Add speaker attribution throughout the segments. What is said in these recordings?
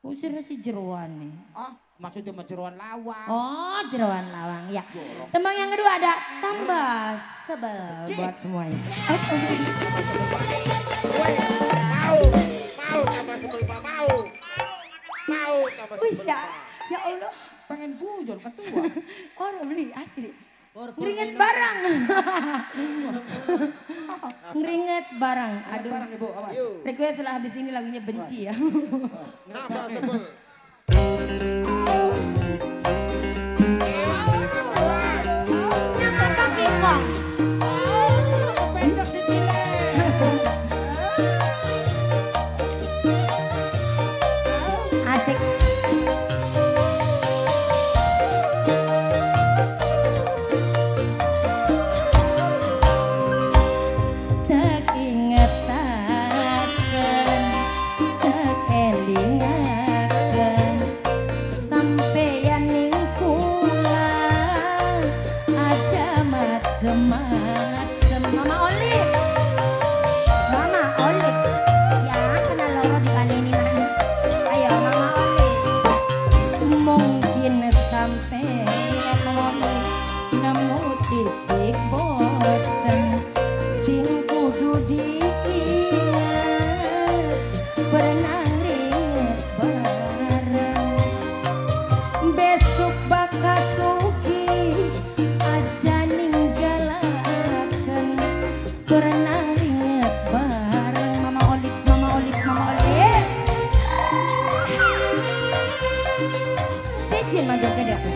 Speaker 1: Usirnya si jeruan nih.
Speaker 2: Oh, maksudnya jeruan lawang.
Speaker 1: Oh, jeruan lawang ya. Tembang yang kedua ada tambah sebel buat semuanya.
Speaker 2: Mau tambah sebel Pak, mau tambah sebel Pak.
Speaker 1: Ya Allah.
Speaker 2: Pengen bujur ketua.
Speaker 1: Orang beli asli. Ngeringet barang. Ngeringet barang. Aduh.
Speaker 2: Barang Ibu, awas.
Speaker 1: Request setelah habis ini lagunya benci ya.
Speaker 3: Tambah sebel.
Speaker 1: Nyampe kaki kong.
Speaker 2: Pendek si Tile.
Speaker 1: Asik. Tak ingetaken, tak elingaken, sampeyan ning kula aja macem-macem. Mama Olip, Mama Olip, ya kena loro dipaneni mana? Ayo Mama Olip, mungkin sampeyan Olip nemu titik bosen. Sing kudu diingat pernah ringet bareng. Besok bakal sugi aja ninggalaken pernah ringet bareng. Mama Olip, Mama Olip, Mama Olip. Sejin maju ke depan.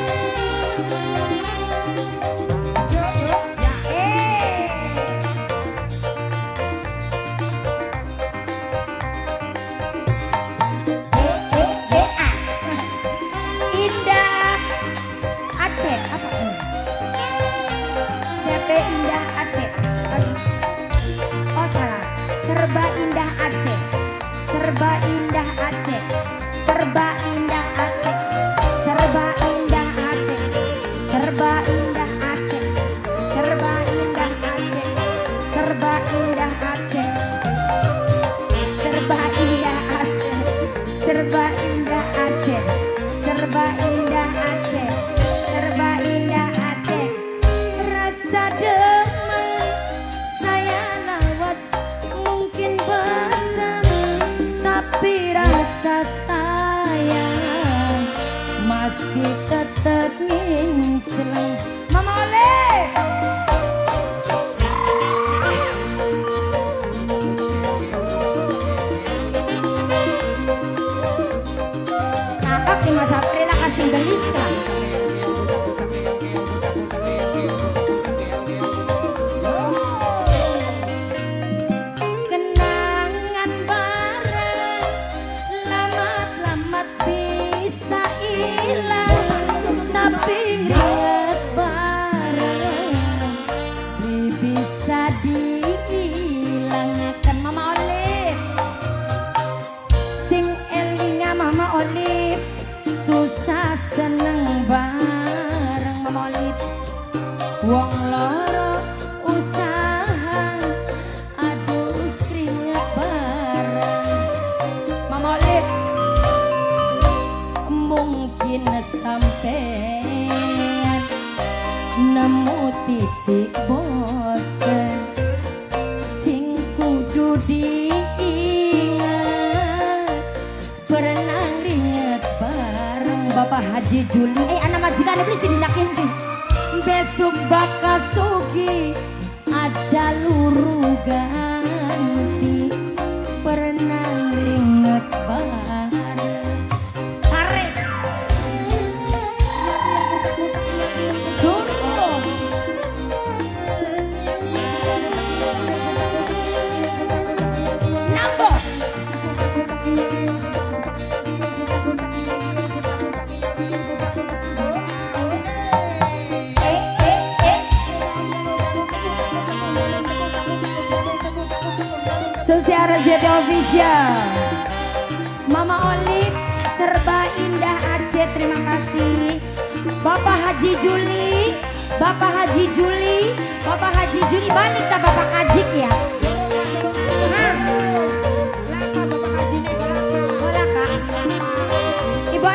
Speaker 1: Indah Aceh. Oh salah. Serba Indah Aceh. Serba Indah Aceh. Serba Indah Aceh. Serba Indah Aceh. Serba Indah Aceh. Serba Indah Aceh. Serba Indah Aceh. Serba Indah Aceh. Serba Indah Aceh. Serba Indah Aceh. Serba Indah Aceh. Rasa demen saya lawas mungkin bosan, tapi rasa sayang masih tetap ngincelang. Mama Oleh. Kakak di Mas April kasih geliskan. Kenangan bareng lamat-lamat bisa hilang, tapi ingat bareng bisa dihilangkan. Mama Olip, sing elinga Mama Olip, susah seneng bareng. Mama Olip, wong loro usaha adus keringet bareng. Mama Olip, mungkin sampean nemu titik bosen, sing kudu diingat pernah ringet bareng. Bapak Haji Juli, anak majikan ini sini nakinti. Besok bakal sugi aja luru ganti pernah ringet bareng. Tarik dulu. Nambah. Sosial RZD Official. Mama Olip, Serba Indah Aceh, terima kasih. Bapak Haji Juli, Bapak Haji Juli, Bapak Haji Juli, balik tak Bapak Kajik ya? Nah,
Speaker 2: Lama Bapak Haji ini galak.
Speaker 1: boleh Kak.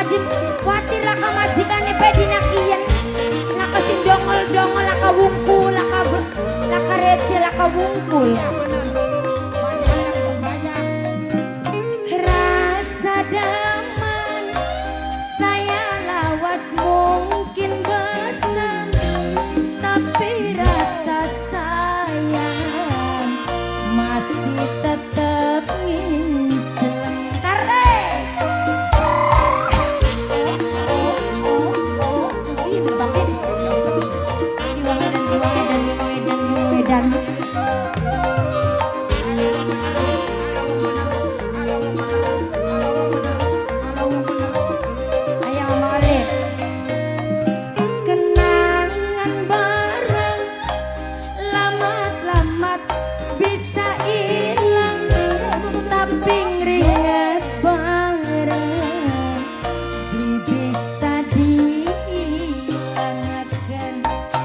Speaker 1: Astagfirullahaladzim. Kuatir lah ka majikane bedina kian. Laka sing dongol-dongol laka wungkul laka receh laka wungkul.
Speaker 2: Ya benar. Majikan yang sembahyang.
Speaker 1: Rasa daman saya lawas mungkin bosan, tapi rasa sayang masih tetap ngincang. Tarik. Ini berbatin. Di Wedan. Ayo Malik. Kenangan bareng lamat-lamat bisa hilang, tapi ngeringet bareng bisa dihilangkan.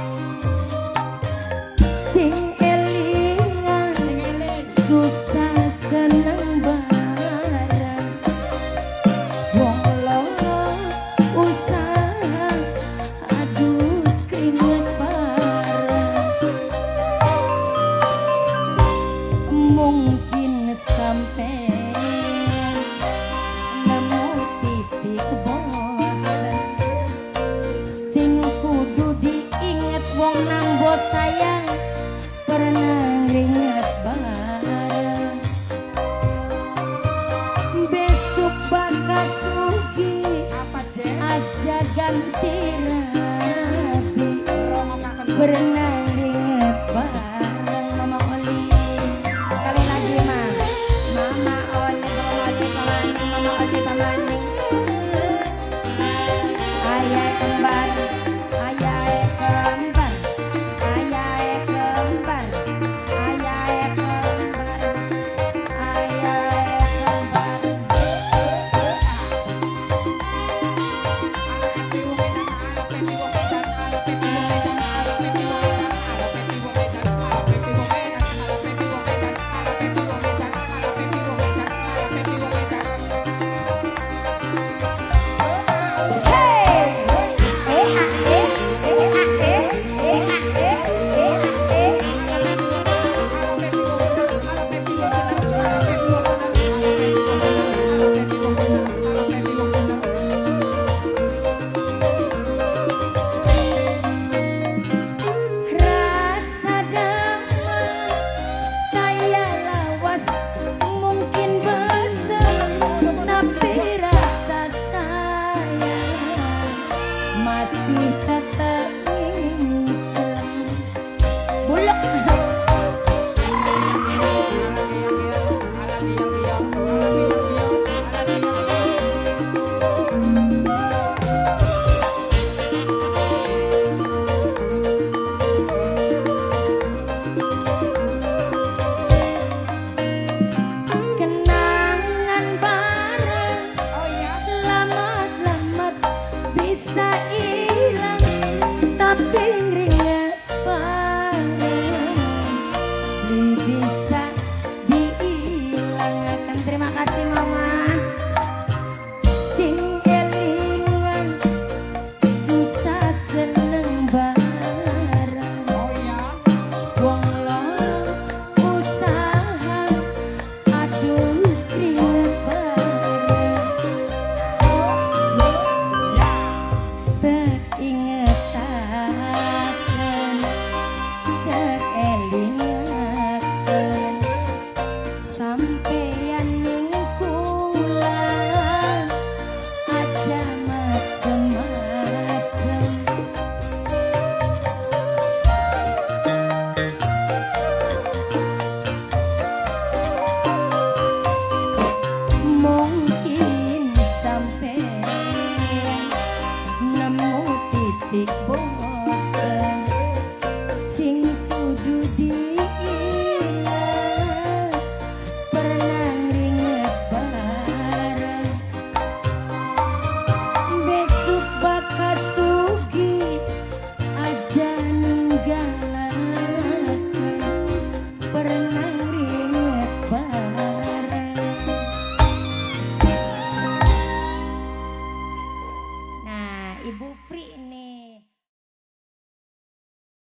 Speaker 1: Sing elingan susah seneng bareng, wong loro usaha adus keringet bareng. Mungkin sampai nemu titik bosan, sing kudu diinget wong nang sayang pernah ringet bareng. Besok bakal sugi aja ganti rapi, pernah ringet bareng. Mama Oli sekali lagi mah, Mama Oli pamaning, Mama Oli pamaning. Ayah kembar, ayah kembar, ayah kembar, ayah kembar, ayah kembar. Ibu Fri nih.